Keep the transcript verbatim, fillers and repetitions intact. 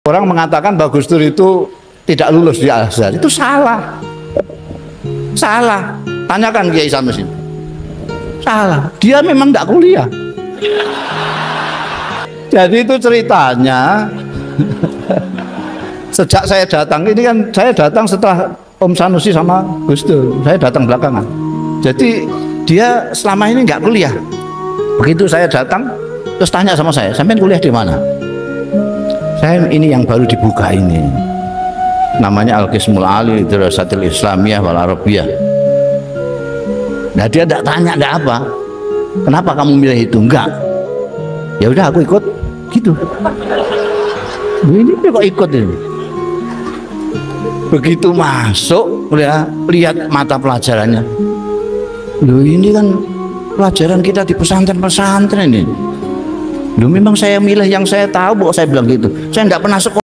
Orang mengatakan bahwa Gus Dur itu tidak lulus di Al-Azhar, itu salah. Salah. Tanyakan Kiai Sanusi. Salah. Dia memang tidak kuliah. Jadi itu ceritanya. Sejak saya datang, ini kan saya datang setelah Om Sanusi sama Gus Dur. Saya datang belakangan. Jadi dia selama ini nggak kuliah. Begitu saya datang, terus tanya sama saya, sampean kuliah di mana? Saya ini yang baru dibuka ini, namanya Al-Qismul Ali Dirasatil Islamiyah wal Arabiyah. Nah dia tidak tanya, tidak apa, kenapa kamu milih itu? Enggak, ya udah aku ikut, gitu. Ini kok ikut ini? Begitu masuk, ya, lihat mata pelajarannya. Loh ini kan pelajaran kita di pesantren-pesantren ini. Loh memang saya milih yang saya tahu, kok saya bilang gitu. Saya tidak pernah sekolah.